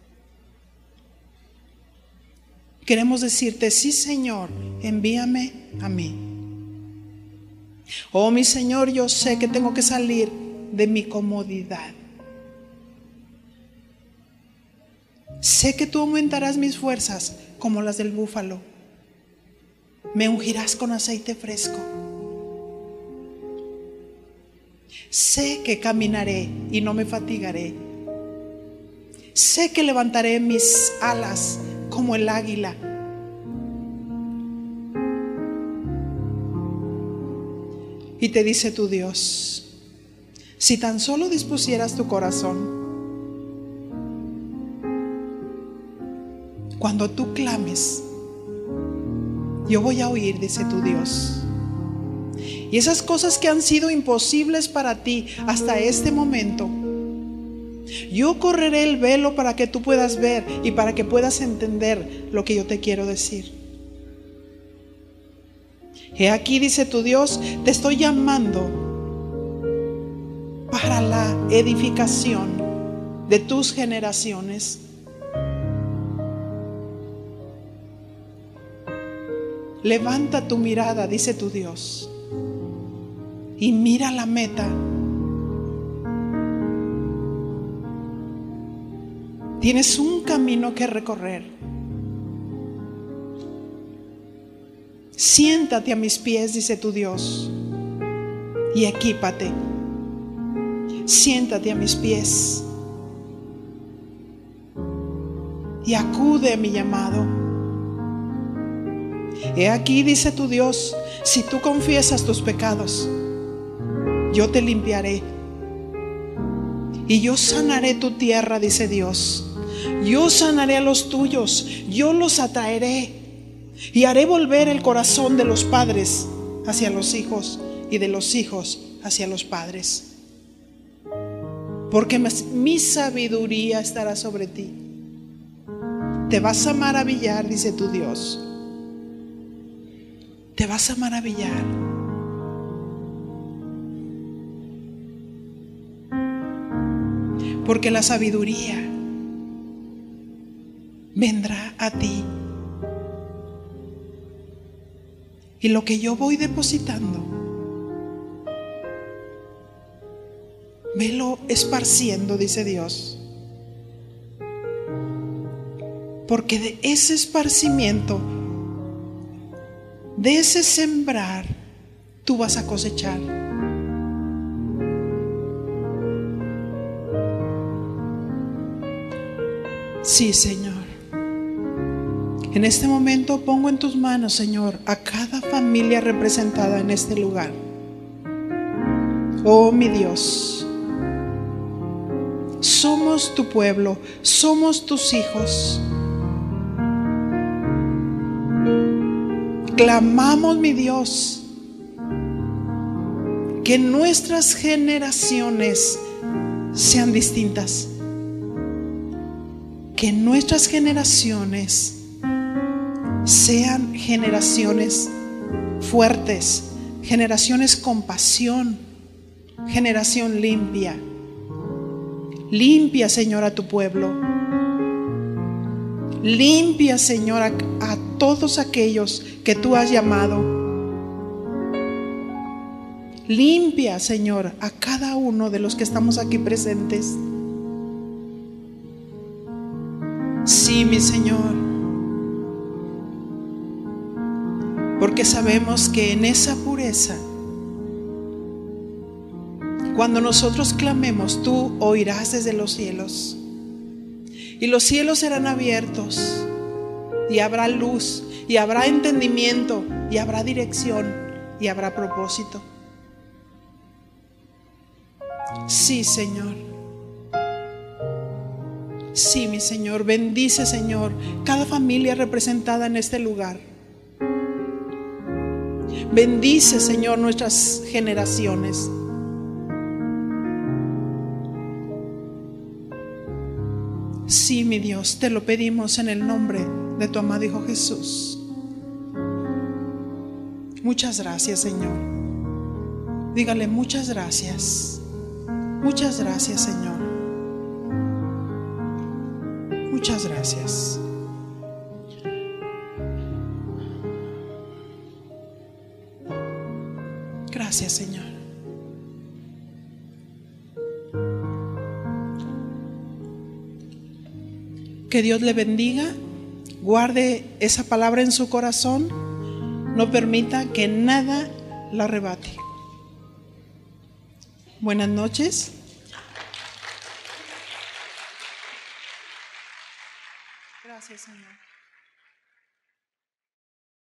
queremos decirte, sí, Señor, envíame a mí. Oh, mi Señor, yo sé que tengo que salir de mi comodidad. Sé que tú aumentarás mis fuerzas como las del búfalo. Me ungirás con aceite fresco. Sé que caminaré y no me fatigaré. Sé que levantaré mis alas como el águila. Y te dice tu Dios, si tan solo dispusieras tu corazón, cuando tú clames, yo voy a oír, dice tu Dios. Y esas cosas que han sido imposibles para ti hasta este momento, yo correré el velo para que tú puedas ver y para que puedas entender lo que yo te quiero decir. He aquí, dice tu Dios, te estoy llamando para la edificación de tus generaciones. Levanta tu mirada, dice tu Dios, y mira la meta. Tienes un camino que recorrer. Siéntate a mis pies, dice tu Dios, y equípate. Siéntate a mis pies y acude a mi llamado. He aquí, dice tu Dios, si tú confiesas tus pecados, yo te limpiaré y yo sanaré tu tierra, dice Dios. Yo sanaré a los tuyos, yo los atraeré y haré volver el corazón de los padres hacia los hijos y de los hijos hacia los padres. Porque mi sabiduría estará sobre ti. Te vas a maravillar, dice tu Dios. Te vas a maravillar. Porque la sabiduría vendrá a ti. Y lo que yo voy depositando, velo esparciendo, dice Dios. Porque de ese esparcimiento, de ese sembrar, tú vas a cosechar. Sí, Señor. En este momento pongo en tus manos, Señor, a cada familia representada en este lugar. Oh, mi Dios, somos tu pueblo, somos tus hijos. Clamamos, mi Dios, que nuestras generaciones sean distintas. Que nuestras generaciones sean generaciones fuertes, generaciones con pasión, generación limpia. Limpia, Señor, a tu pueblo. Limpia, Señor, a todos aquellos que tú has llamado. Limpia, Señor, a cada uno de los que estamos aquí presentes. Sí, mi Señor, porque sabemos que en esa pureza, cuando nosotros clamemos, tú oirás desde los cielos y los cielos serán abiertos y habrá luz y habrá entendimiento y habrá dirección y habrá propósito. Sí, Señor. Sí, mi Señor. Bendice, Señor, cada familia representada en este lugar. Bendice, Señor, nuestras generaciones. Sí, mi Dios, te lo pedimos en el nombre de tu amado Hijo Jesús. Muchas gracias, Señor. Dígale muchas gracias. Muchas gracias, Señor. Muchas gracias. Gracias, Señor. Que Dios le bendiga. Guarde esa palabra en su corazón. No permita que nada la arrebate. Buenas noches. Gracias, Señor.